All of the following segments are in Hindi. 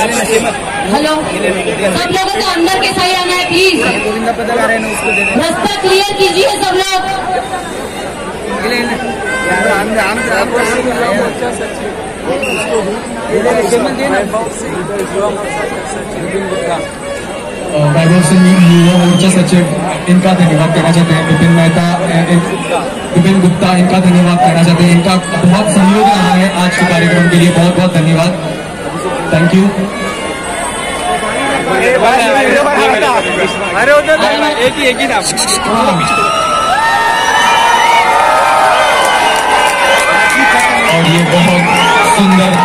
हेलो, सब लोगों को अंदर के सही आना है प्लीज। रास्ता क्लियर कीजिए सब लोग। वैभव सिंह युवा मोर्चा सचिव, इनका धन्यवाद कहना चाहते हैं। विपिन मेहता, विपिन गुप्ता, इनका धन्यवाद कहना चाहते हैं। इनका बहुत सहयोग रहा है आज के कार्यक्रम के लिए, बहुत बहुत धन्यवाद, थैंक यू। एक ही नाम और ये बहुत सुंदर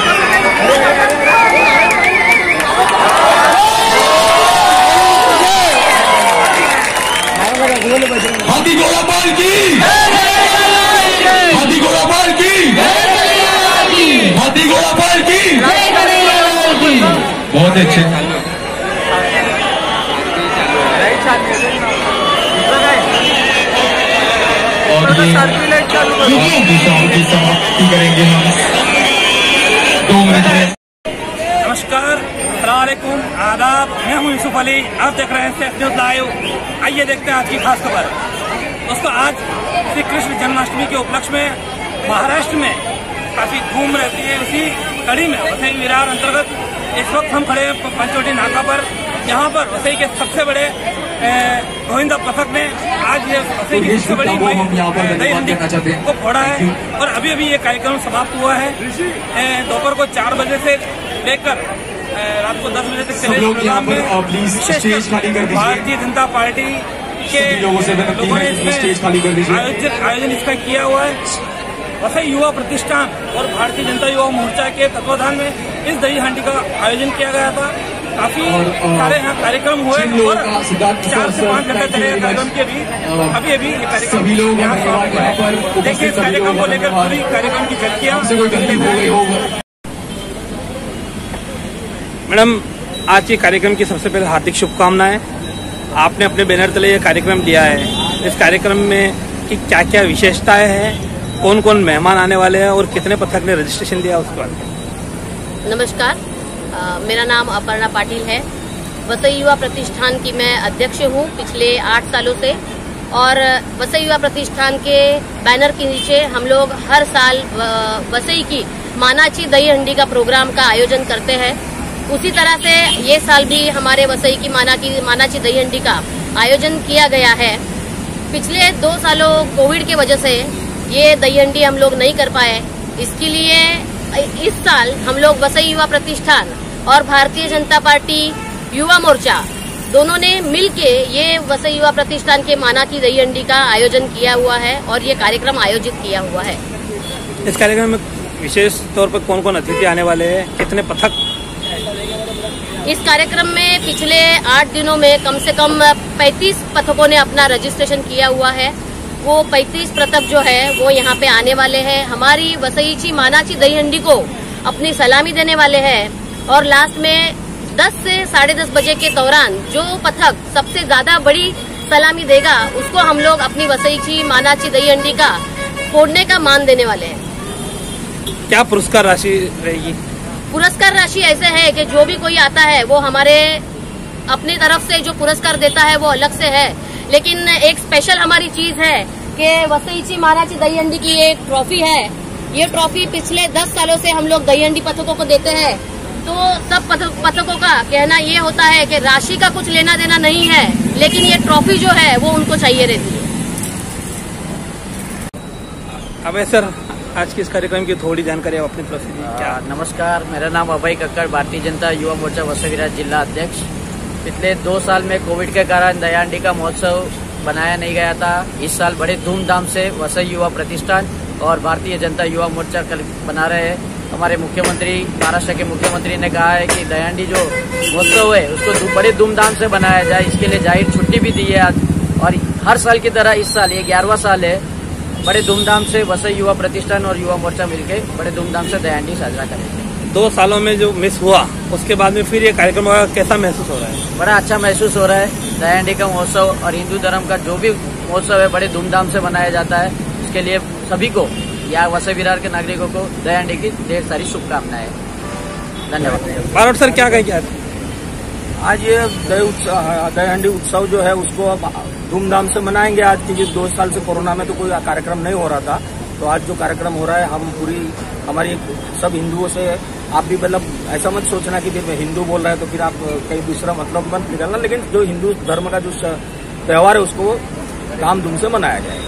हाथी घोड़ा पाल की, हाथी घोड़ा पाल की, हाथी घोड़ा पाल की, बहुत अच्छे। और ये की समाप्ति करेंगे हम 2 मिनट में। नमस्कार, अस्सलाम वालेकुम, आदाब, मैं हूं यूसुफ अली, आप देख रहे हैं सेफ न्यूज लाइव। आइए देखते हैं आज की खास खबर। दोस्तों, आज श्री कृष्ण जन्माष्टमी के उपलक्ष्य में महाराष्ट्र में काफी धूम रहती है। उसी कड़ी में वसई विरार अंतर्गत इस वक्त हम खड़े हैं पंचवटी नाका पर, जहां पर वसई के सबसे बड़े गोविंदा पथक ने आज ये वसई की सबसे बड़ी दही हंडी को फोड़ा है। और अभी अभी ये कार्यक्रम समाप्त हुआ है। दोपहर को 4 बजे से लेकर रात को 10 बजे तक चले प्रोग्राम में विशेषकर भारतीय जनता पार्टी के लोगों ने इसमें आयोजन इसका किया हुआ है। वसई युवा प्रतिष्ठान और भारतीय जनता युवा मोर्चा के तत्वाधान में इस दही हांडी का आयोजन किया गया था। काफी सारे यहाँ कार्यक्रम हुए और 4 से 5 घंटे चले कार्यक्रम के भी अभी ये कार्यक्रम यहाँ समाप्त हुआ है। देखिए इस कार्यक्रम को लेकर पूरी कार्यक्रम की झलकियाँ। मैडम, आज के कार्यक्रम की सबसे पहले हार्दिक शुभकामनाएं। आपने अपने बैनर तले ये कार्यक्रम दिया है। इस कार्यक्रम में की क्या क्या विशेषताएं हैं, कौन कौन मेहमान आने वाले हैं और कितने पथक ने रजिस्ट्रेशन दिया उसके बाद। नमस्कार, मेरा नाम अपर्णा पाटिल है। वसई युवा प्रतिष्ठान की मैं अध्यक्ष हूँ पिछले 8 सालों से। और वसई युवा प्रतिष्ठान के बैनर के नीचे हम लोग हर साल वसई की मानाची दही हंडी का प्रोग्राम का आयोजन करते हैं। उसी तरह से ये साल भी हमारे वसई की मानाची दही हंडी का आयोजन किया गया है। पिछले 2 सालों कोविड की वजह से ये दही हंडी हम लोग नहीं कर पाए। इसके लिए इस साल हम लोग वसई युवा प्रतिष्ठान और भारतीय जनता पार्टी युवा मोर्चा दोनों ने मिलके ये वसई युवा प्रतिष्ठान के मानाची दही हंडी का आयोजन किया हुआ है और ये कार्यक्रम आयोजित किया हुआ है। इस कार्यक्रम में विशेष तौर पर कौन कौन अतिथि आने वाले हैं, कितने पथक? इस कार्यक्रम में पिछले 8 दिनों में कम से कम 35 पथकों ने अपना रजिस्ट्रेशन किया हुआ है। वो 35 पथक जो है वो यहाँ पे आने वाले हैं। हमारी वसईची मानाची दही हंडी को अपनी सलामी देने वाले हैं। और लास्ट में 10 से 10:30 बजे के दौरान जो पथक सबसे ज्यादा बड़ी सलामी देगा उसको हम लोग अपनी वसईची मानाची दही हंडी का फोड़ने का मान देने वाले हैं। क्या पुरस्कार राशि रहेगी? पुरस्कार राशि ऐसे है कि जो भी कोई आता है वो हमारे अपनी तरफ से जो पुरस्कार देता है वो अलग से है। लेकिन एक स्पेशल हमारी चीज है कि वसईची मानाची दही हंडी की एक ट्रॉफी है। ये ट्रॉफी पिछले 10 सालों से हम लोग दही हंडी पथकों को देते हैं। तो सब पथकों का कहना ये होता है कि राशि का कुछ लेना देना नहीं है, लेकिन ये ट्रॉफी जो है वो उनको चाहिए रहती है। अब सर, आज के इस कार्यक्रम की थोड़ी जानकारी आप अपनी तरफ से क्या? नमस्कार, मेरा नाम अभय कक्कड़, भारतीय जनता युवा मोर्चा वसई विरार जिला अध्यक्ष। पिछले 2 साल में कोविड के कारण दही हांडी का महोत्सव बनाया नहीं गया था। इस साल बड़े धूमधाम से वसई युवा प्रतिष्ठान और भारतीय जनता युवा मोर्चा बना रहे हैं। हमारे मुख्यमंत्री, महाराष्ट्र के मुख्यमंत्री ने कहा है कि दही हांडी जो महोत्सव है उसको बड़े धूमधाम से बनाया जाए। इसके लिए जाहिर छुट्टी भी दी है आज। और हर साल की तरह इस साल ये 11वां साल है। बड़े धूमधाम से वसई युवा प्रतिष्ठान और युवा मोर्चा मिलकर बड़े धूमधाम से दही हांडी साझा करेंगे। 2 सालों में जो मिस हुआ उसके बाद में फिर ये कार्यक्रम कैसा महसूस हो रहा है? बड़ा अच्छा महसूस हो रहा है। दही हांडी का महोत्सव और हिंदू धर्म का जो भी महोत्सव है बड़े धूमधाम से मनाया जाता है। इसके लिए सभी को या वसई विरार के नागरिकों को दही हांडी की ढेर सारी शुभकामनाएं। धन्यवाद। बारोट सर क्या कहेंगे आज ये दहीहंडी उत्सव जो है उसको अब धूमधाम से मनाएंगे आज, क्योंकि 2 साल से कोरोना में तो कोई कार्यक्रम नहीं हो रहा था। तो आज जो कार्यक्रम हो रहा है, हम पूरी हमारी सब हिंदुओं से, आप भी मतलब ऐसा मत सोचना कि फिर हिंदू बोल रहे हैं तो फिर आप कहीं दूसरा मतलब मत निकालना, लेकिन जो हिंदू धर्म का जो त्योहार है उसको धामधूम से मनाया जाएगा।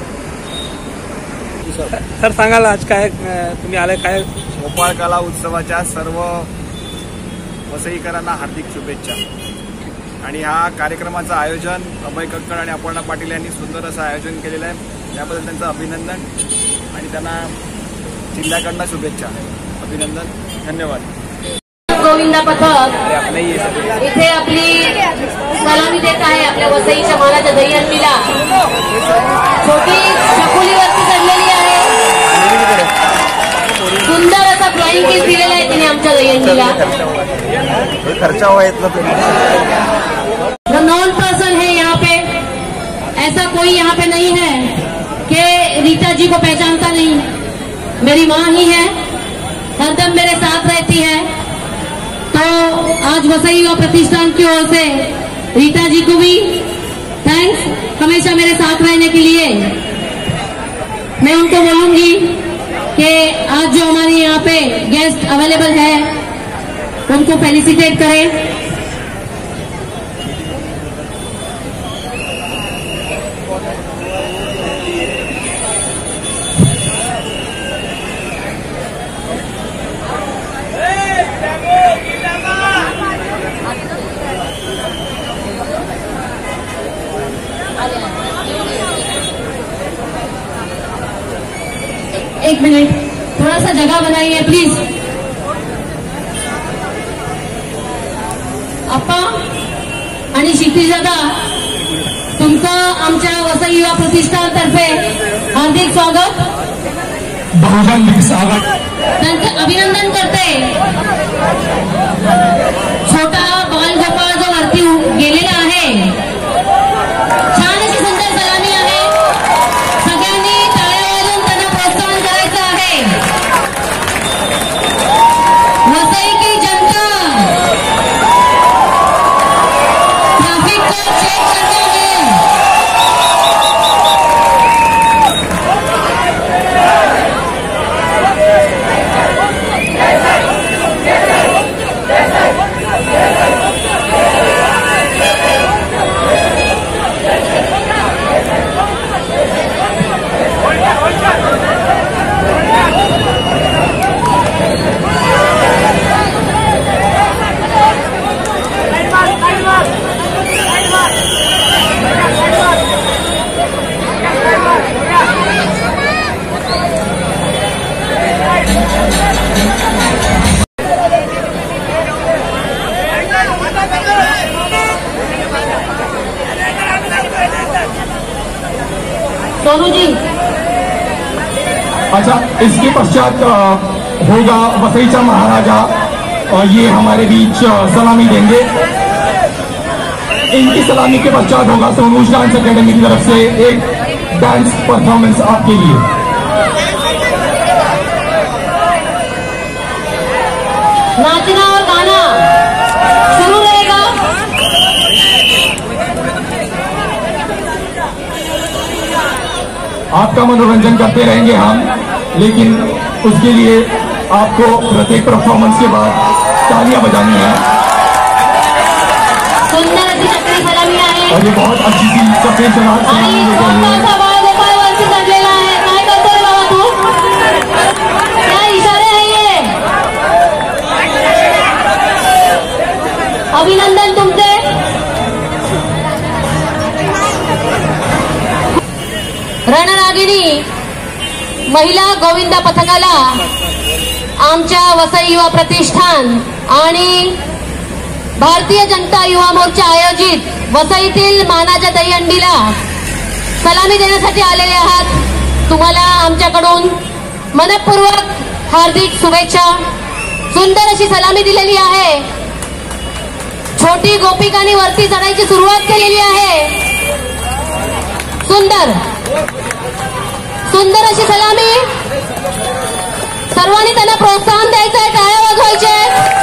सर सांगाल आज काय तुम्ही आले काय? भोपाळ कला उत्सवाच्या सर्व वसईकरांना हार्दिक शुभेच्छा। आणि हा कार्यक्रमाचं आयोजन अभय कक्कड आणि अपर्णा पाटील यांनी सुंदर असं आयोजन केलेलं आहे, त्याबद्दल त्यांचं अभिनंदन आणि त्यांना जिल्ह्याकडनं शुभेच्छा, अभिनंदन, धन्यवाद। गोविंदा पथक इथे आपली सलामी देत आहे आपल्या वसईच्या मानाच्या दहीहंडीला। छोटी शकुलीवरती चढलेली आहे, सुंदर असा फ्लाइंग किस दिलेला आहे तिने आमच्या दहीहंडीला। खर्चा हुआ इतना नॉन पर्सन है यहाँ पे, ऐसा कोई यहाँ पे नहीं है कि रीता जी को पहचानता नहीं। मेरी माँ ही है, हरदम मेरे साथ रहती है। तो आज वसई युवा प्रतिष्ठान की ओर से रीता जी को भी थैंक्स, हमेशा मेरे साथ रहने के लिए। मैं उनको बोलूंगी कि आज जो हमारे यहाँ पे गेस्ट अवेलेबल है उनको फेलिसिटेट करें। एक मिनट, थोड़ा सा जगह बनाइए प्लीज। अप्पा आणि क्षितिज दादा, तुमचं आमच्या वसई युवा प्रतिष्ठानतर्फे हार्दिक स्वागत, बहुजन विकास आघाडी त्यांचं अभिनंदन करते। छोटा बालगोपाळ जो वरती गेलेला आहे, छान अशी सुंदर सलामी आहे, सगळ्यांनी टाळ्या वाजवून त्यांना प्रोत्साहन करायचं आहे। वसई की जनता ट्रैफिक को चेक करते हुए सोनू जी। अच्छा, इसके पश्चात होगा वसईचा महाराजा, ये हमारे बीच सलामी देंगे। इनकी सलामी के पश्चात होगा सोनूज डांस अकेडमी की तरफ से एक डांस परफॉर्मेंस आपके लिए। नाचना और गाना शुरू रहेगा। आपका मनोरंजन करते रहेंगे हम, लेकिन उसके लिए आपको प्रत्येक परफॉर्मेंस के बाद तालियां बजानी है। सुंदर अशी चक्री सलामी आहे और ये बहुत अच्छी सी सफेद सलाद आणि छोटासा बाळगोपाळ वरती चढलेला आहे। काय करतोय बाबा तू? क्या इशारे है ये? अभिनंदन तुमचे। रणरागिणी महिला गोविंदा पथकाला आमच्या वसई युवा प्रतिष्ठान आणि भारतीय जनता युवा मोर्चा आयोजित वसईतील मानाच्या दहीहंडीला सलामी देण्यासाठी आलेले आहात। तुम्हाला आमच्याकडून मनपूर्वक हार्दिक शुभेच्छा। सुंदर अशी सलामी दिलेली आहे। छोटी गोपिकांनी वरती चढायची सुरुवात केलेली आहे। सुंदर सुंदर अशी सलामी सर्वांनी त्यांना प्रोत्साहन द्यायचंय, टाळ्या वाजवायचे।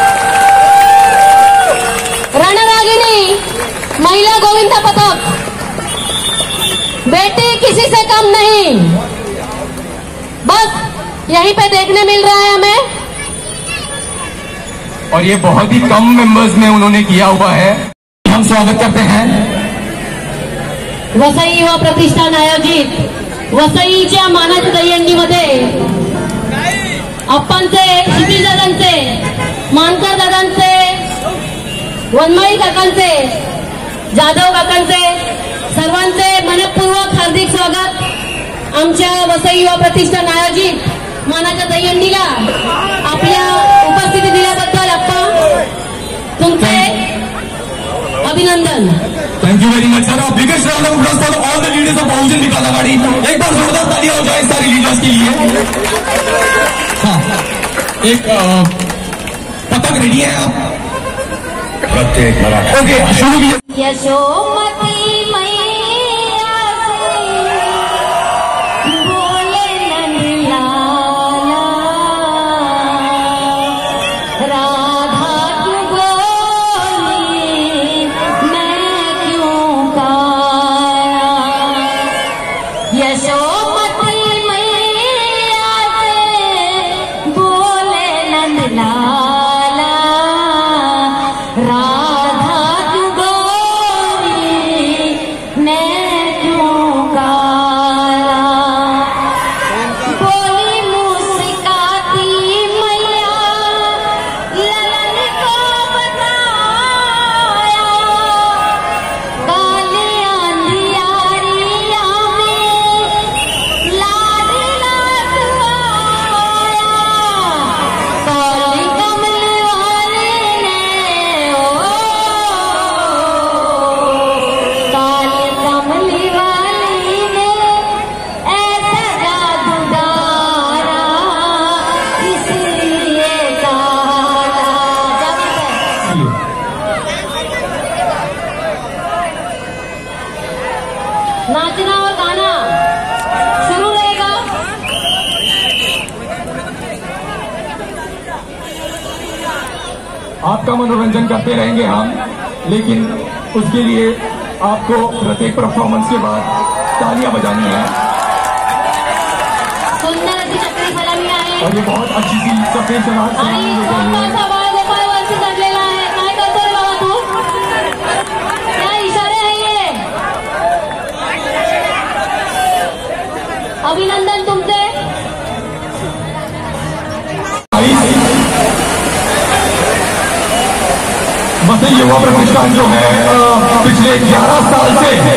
रणरागिणी महिला गोविंदा पथक, बेटी किसी से कम नहीं, बस यहीं पे देखने मिल रहा है हमें। और ये बहुत ही कम मेंबर्स में उन्होंने किया हुआ है। हम स्वागत करते हैं वसई युवा प्रतिष्ठान आयोजित वसईच्या मानाच्या दहीहंडीमध्ये अप्पांचे, क्षितिज दादांचे, मानकर दादांचे, वनमाळी काकांचे, जाधव काकांचे सर्वांचे मनपूर्वक हार्दिक स्वागत। आमच्या वसई युवा प्रतिष्ठान आयोजित मानाच्या दहीहंडीला आपल्या उपस्थिती दिल्याबद्दल अप्पा तुमचे अभिनंदन। Thank you very much sir. Biggest round of applause for all the leaders of Bahujan Vikas Aghadi. एक बार जोरदार तालियां हो जाए सारी लीडर्स के लिए। हाँ, एक पतंग रेडी है आप? ओके, शुरू कीजिए। यशोमती नाचना और गाना शुरू रहेगा। आपका मनोरंजन करते रहेंगे हम, लेकिन उसके लिए आपको प्रत्येक परफॉर्मेंस के बाद तालियां बजानी है। सुंदर सी चक्री सलामी आहे और ये बहुत अच्छी सी सफेद सलाद आणि गोपाळचा बाळ गोपाळवरती चढलेला आहे। काय करतोय बाबा तू? क्या इशारे आहे ये? अभिनंदन तुमचे। वसई युवा प्रतिष्ठान जो है पिछले 11 साल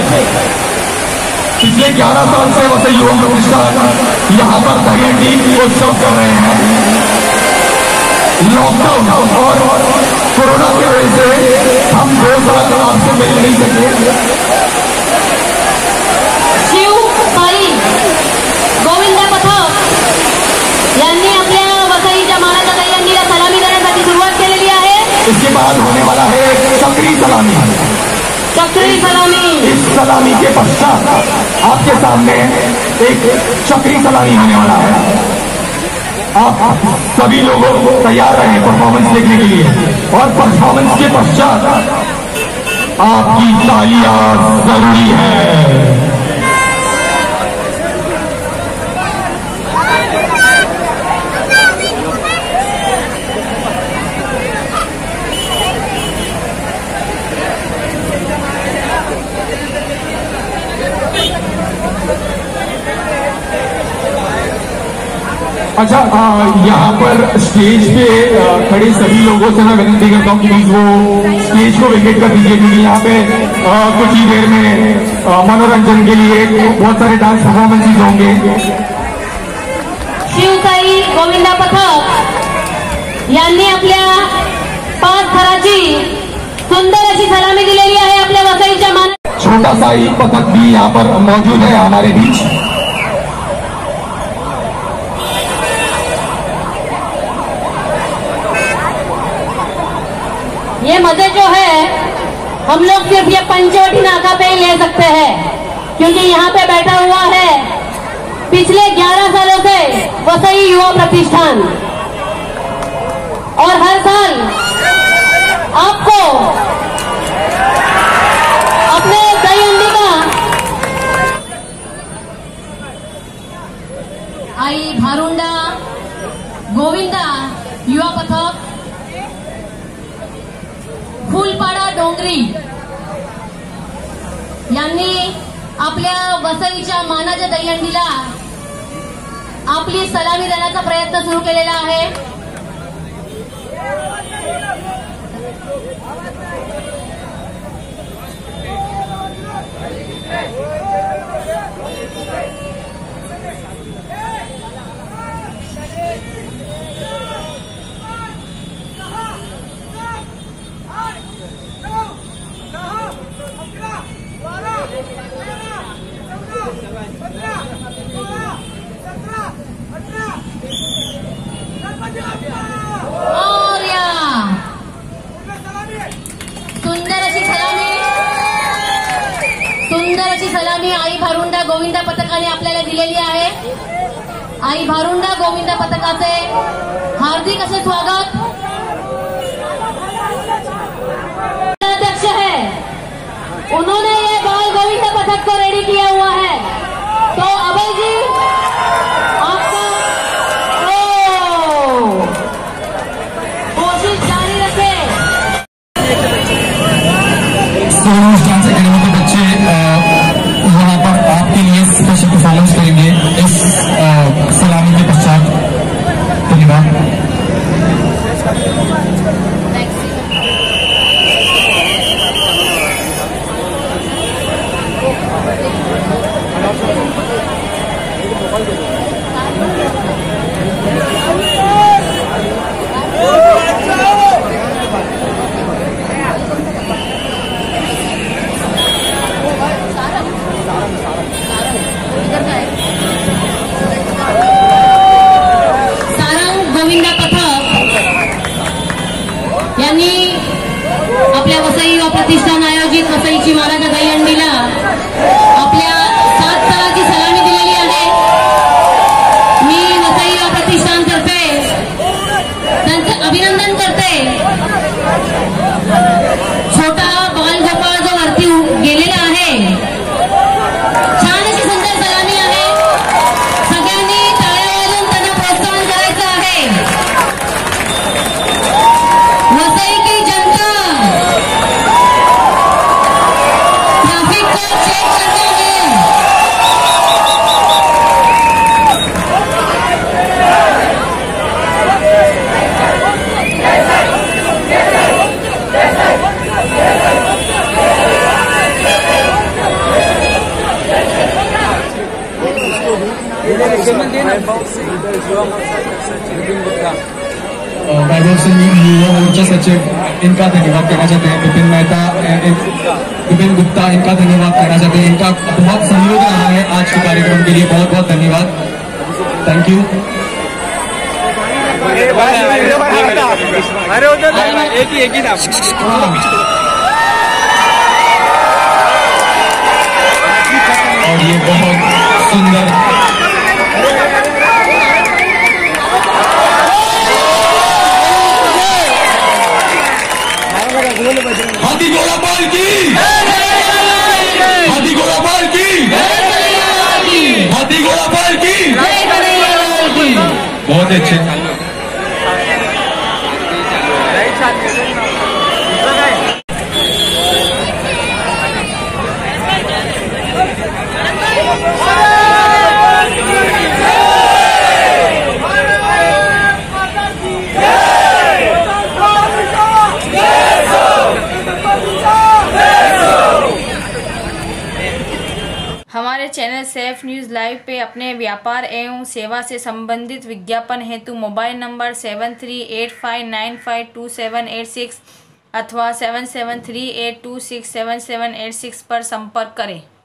से वसई युवा प्रतिष्ठान यहाँ पर दहीहंडी उत्सव कर रहे हैं। लॉकडाउन और कोरोना की वजह से हम 2 साल आपसे मिल नहीं सके। शिव साई गोविंदा पथक यांनी आपल्या वसईच्या मानाच्या दहीहंडीला सलामी देण्यासाठी सुरुवात केलेली आहे। इसके बाद होने वाला है चक्री सलामी। चक्री सलामी, इस सलामी के पश्चात आपके सामने एक चक्री सलामी होने वाला है। आप सभी लोग तैयार रहे परफॉर्मेंस देखने के लिए, और परफॉर्मेंस के पश्चात आपकी तालियां जरूरी है। अच्छा, यहाँ पर स्टेज पे खड़े सभी लोगों से मैं विनती करता हूँ कि प्लीज वो स्टेज को वेकेट कर दीजिए, क्योंकि यहाँ पे कुछ ही देर में मनोरंजन के लिए बहुत सारे डांस परफॉर्मेंसेस होंगे। शिवसाई गोविंदा पथक यांनी आपल्या 5 थराची सुंदर अशी सलामी दिलेली आहे आपल्या वसईच्या मान। छोटा साई पथक भी यहाँ पर मौजूद है हमारे बीच। ये मजे जो है हम लोग सिर्फ ये पंचवटी नाका पे ही ले सकते हैं, क्योंकि यहाँ पे बैठा हुआ है पिछले 11 सालों से वसई युवा प्रतिष्ठान, और हर साल आपको अपने दही हंडी का आई भारुंडा गोविंदा युवा पथक, फुलपाडा डोंगरी यांनी आपल्या वसईच्या मानाच्या दहीहंडीला आपली सलामी देण्याचा प्रयत्न सुरू केलेला आहे. और या सुंदर अशी सलामी आई भारुंडा गोविंदा पथकाने आपल्याला दिलेली आहे. आई भारुंडा गोविंदा पथकाचे हार्दिक असे स्वागत. अध्यक्ष है, उन्होंने ये बाल गोविंदा पथक को रेडी किया हुआ है. तो अभय जी आपका कोशिश जारी रखे. डांस अकेडमी के बच्चे यहाँ पर आपके लिए स्पेशल परफॉर्मेंस करेंगे इस सलामी के पश्चात. धन्यवाद. आपल्या वसई युवा प्रतिष्ठान आयोजित वसईची महाराजा दहीहंडीला आपल्या 7 तालाची सलामी दिलेली आहे. मी वसई युवा प्रतिष्ठानतर्फे त्यांचं अभिनंदन करते. छोटा बालगोपाळ जो वरती गेलेला आहे, छान अशी सुंदर सलामी आहे. सगळ्यांनी टाळ्या वाजवून त्यांना प्रोत्साहन करायचं आहे. वसई की जनता ट्रैफिक को चेक करते हैं. वैभव सिंह युवा मोर्चा सचिव, इनका धन्यवाद कहना चाहते हैं. विपिन मेहता, विपिन गुप्ता, इनका धन्यवाद कहना चाहते हैं. इनका बहुत सहयोग रहा है आज के कार्यक्रम के लिए. बहुत बहुत धन्यवाद. Thank you. एक ही नाम. और ये बहुत सुंदर हाथी घोड़ा पाल की, हाथी घोड़ा पाल की, हाथी घोड़ा पाल की. बहुत अच्छे. हमारे चैनल सेफ न्यूज़ लाइव पे अपने व्यापार एवं सेवा से संबंधित विज्ञापन हेतु मोबाइल नंबर 7385952786 अथवा 7738267786 पर संपर्क करें.